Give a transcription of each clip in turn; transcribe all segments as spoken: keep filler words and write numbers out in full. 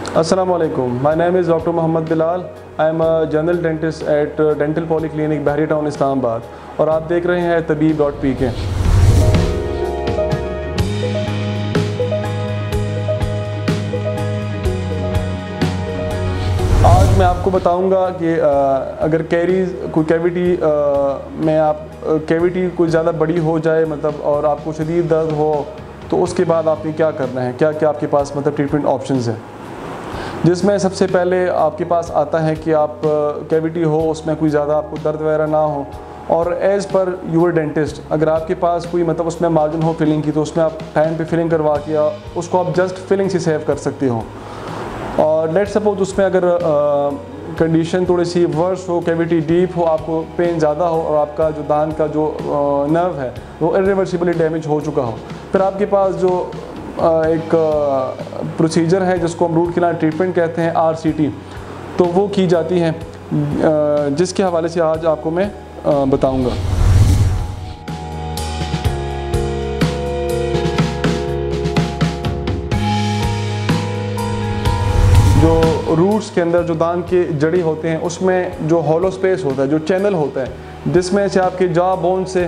Assalamu alaikum. My name is Doctor Mohammed Bilal. I am a general dentist at uh, Dental Polyclinic Bahria Town Islamabad और आप देख रहे हैं तबीब dot P के। आज मैं आपको बताऊंगा कि आ, अगर कैरीज कोई कैविटी में आप कैविटी कोई ज़्यादा बड़ी हो जाए मतलब और आपको शदीद दर्द हो तो उसके बाद आपने क्या करना है, क्या क्या आपके पास मतलब ट्रीटमेंट ऑप्शंस हैं। जिसमें सबसे पहले आपके पास आता है कि आप कैविटी हो उसमें कोई ज़्यादा आपको दर्द वगैरह ना हो और एज़ पर यूर डेंटिस्ट अगर आपके पास कोई मतलब उसमें मार्जिन हो फिलिंग की तो उसमें आप टाइम पे फिलिंग करवा के उसको आप जस्ट फिलिंग से सेव कर सकते हो। और लेट सपोज उसमें अगर कंडीशन थोड़ी सी वर्स हो, कैविटी डीप हो, आपको पेन ज़्यादा हो और आपका जो दांत का जो नर्व है वो इरिवर्सिबली डैमेज हो चुका हो, फिर आपके पास जो एक प्रोसीजर है जिसको हम रूट कैनाल ट्रीटमेंट कहते हैं आर सी टी, तो वो की जाती है, जिसके हवाले से आज आपको मैं बताऊंगा। जो रूट्स के अंदर जो दांत के जड़ी होते हैं उसमें जो हॉलो स्पेस होता है, जो चैनल होता है जिसमें से आपके जॉ बोन से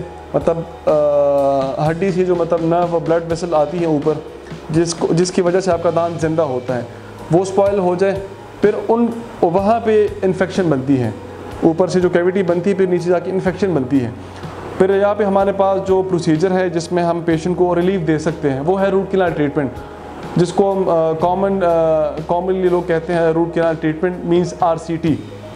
मतलब हड्डी से जो मतलब नर्व और ब्लड वेसल आती है ऊपर, जिसको जिसकी वजह से आपका दांत ज़िंदा होता है, वो स्पॉइल हो जाए फिर उन वहाँ पे इन्फेक्शन बनती है, ऊपर से जो कैविटी बनती है फिर नीचे जाके इन्फेक्शन बनती है। फिर यहाँ पे हमारे पास जो प्रोसीजर है जिसमें हम पेशेंट को रिलीफ दे सकते हैं वो है रूट कैनाल ट्रीटमेंट, जिसको हम कॉमन कॉमनली लोग कहते हैं root canal treatment means R C T.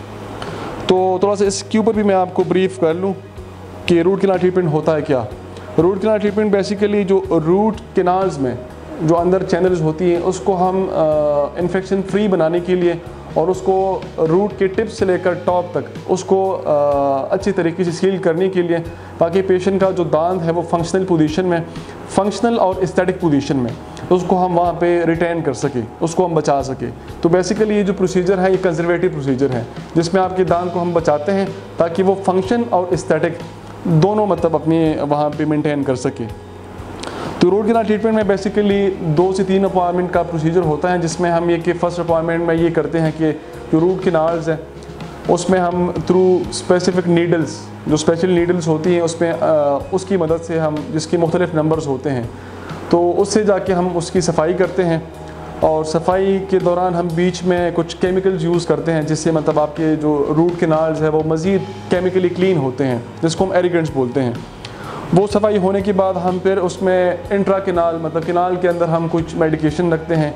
तो थोड़ा सा इसके ऊपर भी मैं आपको ब्रीफ कर लूँ कि रूट कैनाल ट्रीटमेंट होता है क्या। रूट कैनाल ट्रीटमेंट बेसिकली जो रूट कैनाल्स में जो अंदर चैनल्स होती हैं उसको हम इन्फेक्शन फ्री बनाने के लिए और उसको रूट के टिप से लेकर टॉप तक उसको आ, अच्छी तरीके से सील करने के लिए, ताकि पेशेंट का जो दांत है वो फंक्शनल पोजीशन में, फंक्शनल और एस्थेटिक पोजीशन में उसको हम वहाँ पे रिटेन कर सके, उसको हम बचा सके। तो बेसिकली ये जो प्रोसीजर है ये कंजर्वेटिव प्रोसीजर है जिसमें आपके दांत को हम बचाते हैं ताकि वो फंक्शन और एस्थेटिक दोनों मतलब अपने वहाँ पे मेंटेन कर सके। तो रूट कैनाल ट्रीटमेंट में बेसिकली दो से तीन अपॉइंटमेंट का प्रोसीजर होता है, जिसमें हम ये कि फ़र्स्ट अपॉइंटमेंट में ये करते हैं कि जो रूट कैनाल्स हैं उसमें हम थ्रू स्पेसिफिक नीडल्स, जो स्पेशल नीडल्स होती हैं उसमें उसकी मदद से हम, जिसके मुख्तलिफ नंबर्स होते हैं, तो उससे जाके हम उसकी सफाई करते हैं। और सफाई के दौरान हम बीच में कुछ केमिकल्स यूज़ करते हैं जिससे मतलब आपके जो रूट कैनाल्स है वो मज़ीद केमिकली क्लीन होते हैं, जिसको हम एरिगेंट्स बोलते हैं। वो सफाई होने के बाद हम फिर उसमें इंट्रा कैनाल मतलब कैनाल के अंदर हम कुछ मेडिकेशन रखते हैं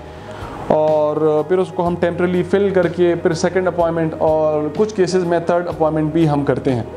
और फिर उसको हम टेम्परेली फिल करके फिर सेकंड अपॉइंटमेंट और कुछ केसेस में थर्ड अपॉइंटमेंट भी हम करते हैं।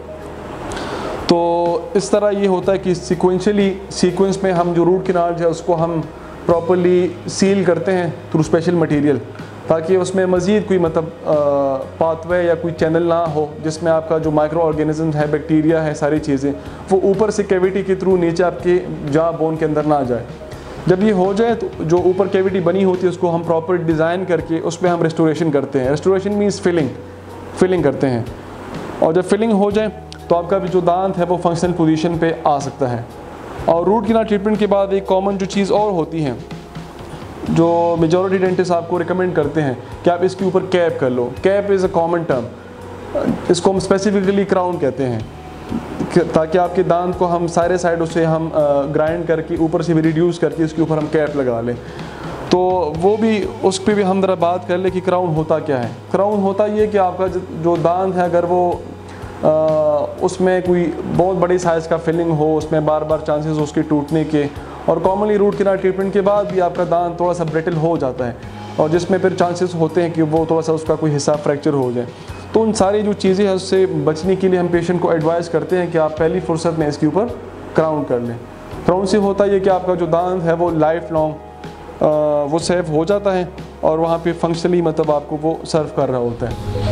तो इस तरह ये होता है कि सीक्वेंशली सीक्वेंस में हम जो रूट कैनाल है उसको हम प्रॉपर्ली सील करते हैं थ्रू स्पेशल मटेरियल, ताकि उसमें मज़ीद कोई मतलब पाथवे या कोई चैनल ना हो जिसमें आपका जो माइक्रो ऑर्गेनिज्म है, बैक्टीरिया है, सारी चीज़ें वो ऊपर से कैविटी के थ्रू नीचे आपके जॉ बोन के अंदर ना जाए। जब ये हो जाए तो जो ऊपर कैविटी बनी होती है उसको हम प्रॉपर डिज़ाइन करके उसमें हम रेस्टोरेशन करते हैं। रेस्टोरेशन मीन्स फिलिंग फिलिंग करते हैं और जब फिलिंग हो जाए तो आपका भी जो दांत है वो फंक्शनल पोजीशन पे आ सकता है। और रूट कैनाल ट्रीटमेंट के बाद एक कॉमन जो चीज़ और होती है जो मेजॉरिटी डेंटिस्ट आपको रिकमेंड करते हैं कि आप इसके ऊपर कैप कर लो। Cap is a common term, इसको हम स्पेसिफिकली क्राउन कहते हैं, ताकि आपके दांत को हम सारे साइडों से हम ग्राइंड करके ऊपर से भी रिड्यूस करके इसके ऊपर हम कैप लगा लें। तो वो भी उस पर भी हम ज़रा बात कर ले कि क्राउन होता क्या है। क्राउन होता ये कि आपका जो दांत है अगर वो आ, उसमें कोई बहुत बड़ी साइज़ का फिलिंग हो, उसमें बार बार चांसेस हो उसके टूटने के, और कॉमनली रूट कैनाल ट्रीटमेंट के बाद भी आपका दांत थोड़ा सा ब्रिटल हो जाता है और जिसमें फिर चांसेस होते हैं कि वो थोड़ा सा उसका कोई हिस्सा फ्रैक्चर हो जाए। तो उन सारी जो चीज़ें हैं उससे बचने के लिए हम पेशेंट को एडवाइस करते हैं कि आप पहली फुर्सत में इसके ऊपर क्राउन कर लें। क्राउन से होता है कि आपका जो दांत है वो लाइफ लॉन्ग वो सेफ हो जाता है और वहाँ पे फंक्शनली मतलब आपको वो सर्व कर रहा होता है।